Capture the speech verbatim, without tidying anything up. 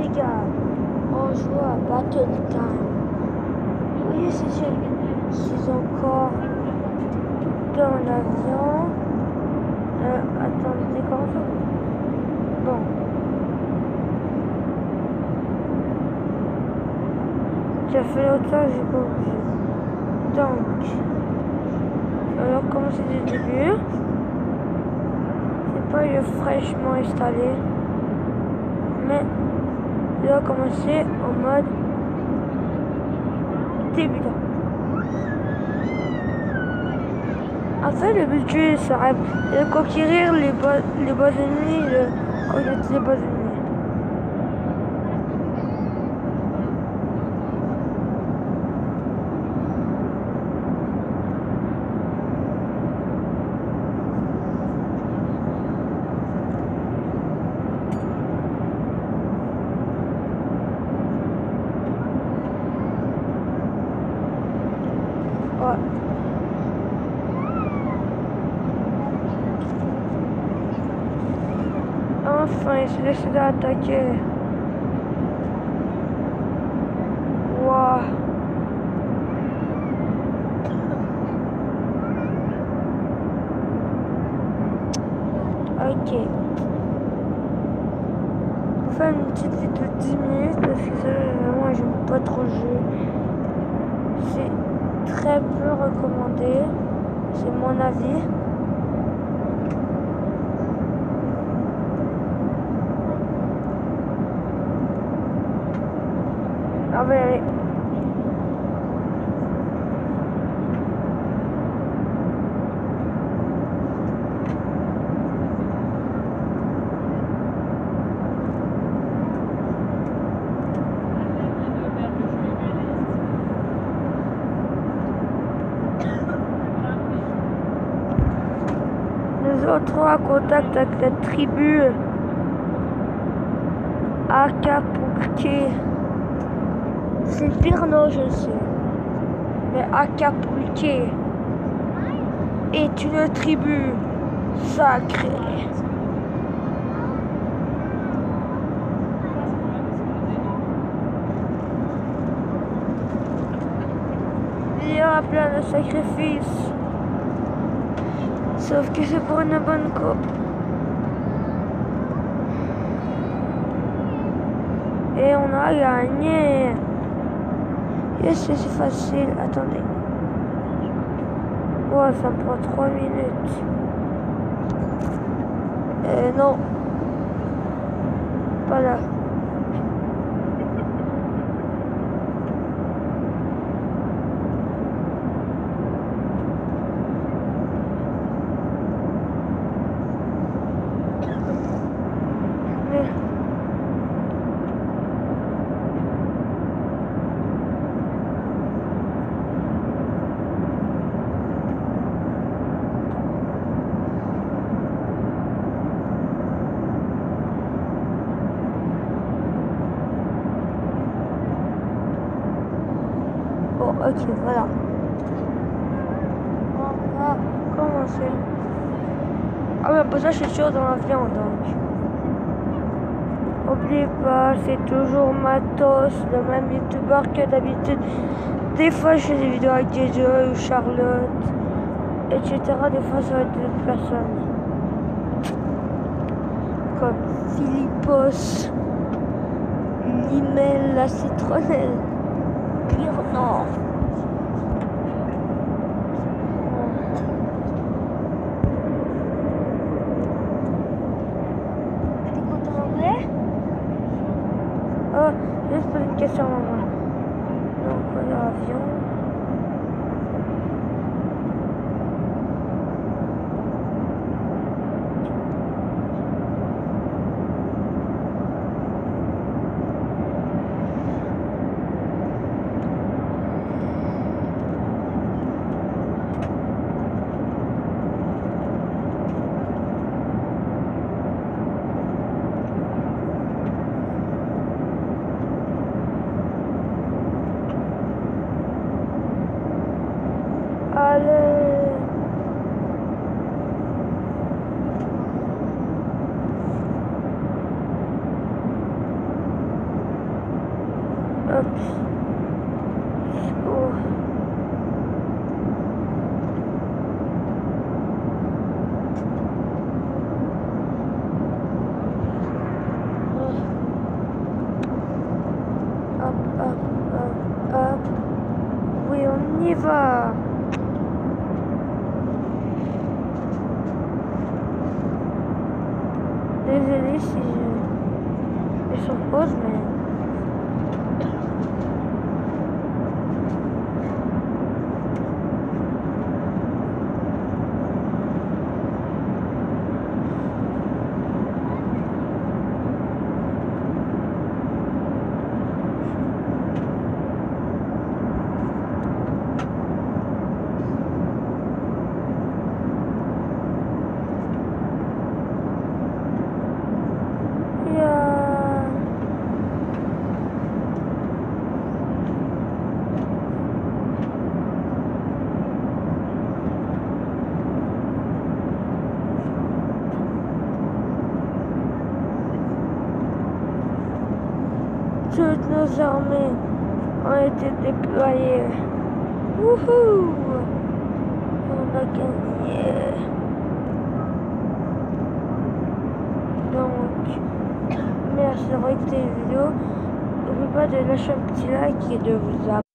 gars, on joue à Battle Time. Oui, si je suis encore dans l'avion. Euh, attendez, comment ça? Bon. J'ai fait longtemps, j'ai pas bougé. Donc, alors commencer du début. C'est pas eu fraîchement installé. Mais il va commencer en mode débutant. En fait, le but du jeu, c'est de conquérir les bas, les bas ennemis, de connaître les bas ennemis. Ouais. Enfin, il s'est décidé à attaquer. Waouh. Ok. On va faire une petite vidéo de dix minutes parce que ça, moi j'aime pas trop le jeu. C'est très peu recommandé. C'est mon avis. Ah ben allez. Nous autres en contact avec la tribu Acapulqué. C'est le pire nom, je sais. Mais Acapulqué est une tribu sacrée. Il y a plein de sacrifices. Sauf que c'est pour une bonne cause. Et on a gagné. Yes, c'est facile. Attendez. Ouais, ça me prend trois minutes. Euh, non. Pas là. Bon, ok, voilà. On va commencer. Ah ouais, pour ça, je suis toujours dans l'avion, donc. N'oubliez pas, c'est toujours Matos, le même youtubeur que d'habitude. Des fois, je fais des vidéos avec J J ou Charlotte, et cetera. Des fois, ça va être d'autres personnes. Comme Philippos, Limel, la citronnelle, Pirnor. T'écoutes en anglais? Oh, juste pour une question, maman. Donc, voilà, avion. désolé si je suis sur pause, mais... Toutes nos armées ont été déployées. Wouhou! On a gagné. Donc, merci d'avoir écouté la vidéo. N'oubliez pas de lâcher un petit like et de vous abonner.